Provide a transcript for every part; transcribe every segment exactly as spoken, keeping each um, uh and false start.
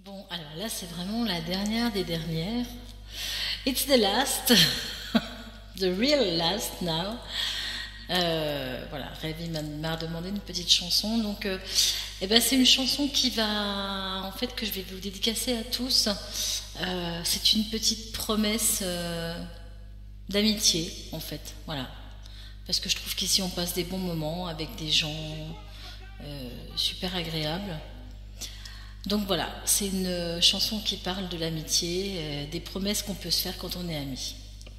Bon, alors là, c'est vraiment la dernière des dernières. It's the last, the real last now. Euh, voilà, Ravi m'a demandé une petite chanson, donc euh, eh ben, c'est une chanson qui va, en fait, que je vais vous dédicacer à tous. Euh, c'est une petite promesse euh, d'amitié, en fait, voilà. Parce que je trouve qu'ici on passe des bons moments avec des gens euh, super agréables. Donc voilà, c'est une chanson qui parle de l'amitié, euh, des promesses qu'on peut se faire quand on est amis.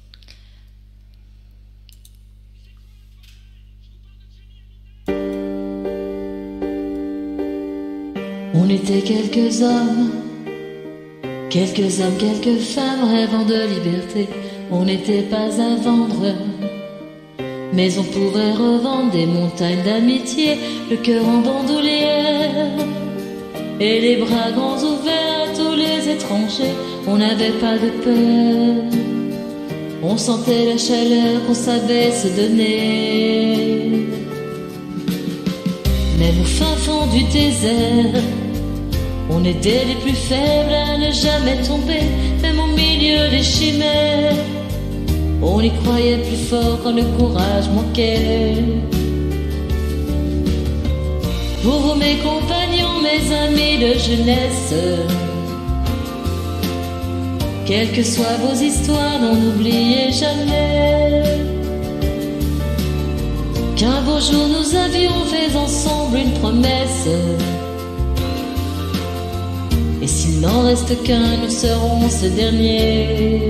On était quelques hommes, quelques hommes, quelques femmes rêvant de liberté. On n'était pas à vendre, mais on pouvait revendre des montagnes d'amitié, le cœur en bandoulière et les bras grands ouverts à tous les étrangers. On n'avait pas de peur, on sentait la chaleur qu'on savait se donner. Même au fin fond du désert, on était les plus faibles à ne jamais tomber. Même au milieu des chimères, on y croyait plus fort quand le courage manquait. Pour vous mes compagnons, mes amis de jeunesse, quelles que soient vos histoires, n'oubliez jamais qu'un beau jour nous avions fait ensemble une promesse. Et s'il n'en reste qu'un, nous serons ce dernier.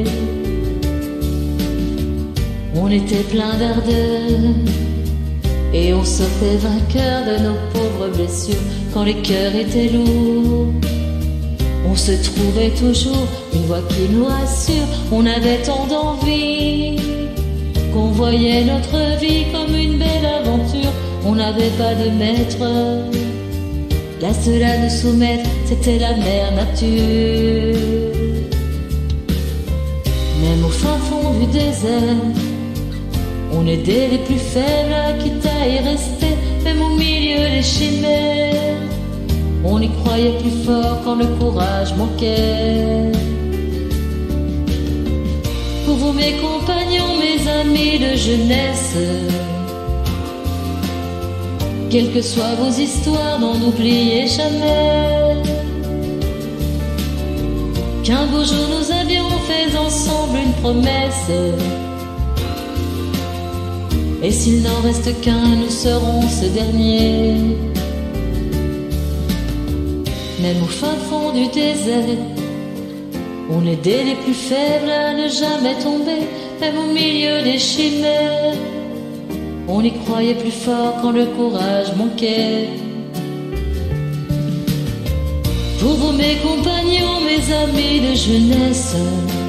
On était plein d'ardeur et on sortait vainqueur de nos pauvres blessures. Quand les cœurs étaient lourds, on se trouvait toujours une voix qui nous rassure. On avait tant d'envie qu'on voyait notre vie comme une belle aventure. On n'avait pas de maître, la seule à nous soumettre, c'était la mère nature. Même au fin fond du désert, on aidait les plus faibles, quitte à y rester. Même au milieu des chimères, on y croyait plus fort quand le courage manquait. Pour vous mes compagnons, mes amis de jeunesse, quelles que soient vos histoires, n'en oubliez jamais qu'un beau jour nous avions fait ensemble une promesse. Et s'il n'en reste qu'un, nous serons ce dernier. Même au fin fond du désert, on aidait les plus faibles à ne jamais tomber. Même au milieu des chimères, on y croyait plus fort quand le courage manquait. Pour vous mes compagnons, mes amis de jeunesse,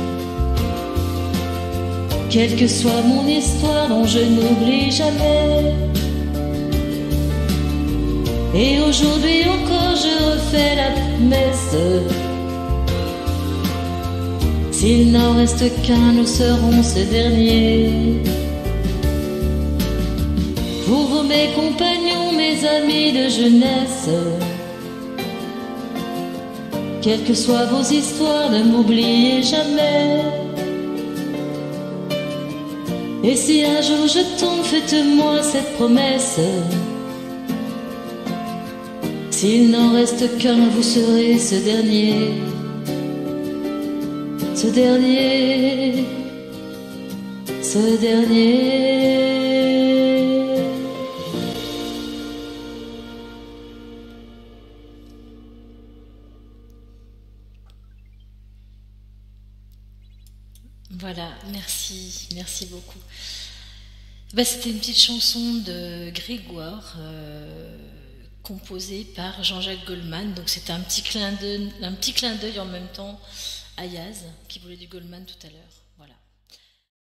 quelle que soit mon histoire dont je n'oublie jamais. Et aujourd'hui encore je refais la promesse, s'il n'en reste qu'un, nous serons ce dernier. Pour vous mes compagnons, mes amis de jeunesse, quelles que soient vos histoires, ne m'oubliez jamais. Et si un jour je tombe, faites-moi cette promesse, s'il n'en reste qu'un, vous serez ce dernier. Ce dernier, ce dernier. Voilà, merci, merci beaucoup. Ben, c'était une petite chanson de Grégoire, euh, composée par Jean-Jacques Goldman. Donc c'était un petit clin d'œil, un petit clin d'œil en même temps à Yaz, qui voulait du Goldman tout à l'heure.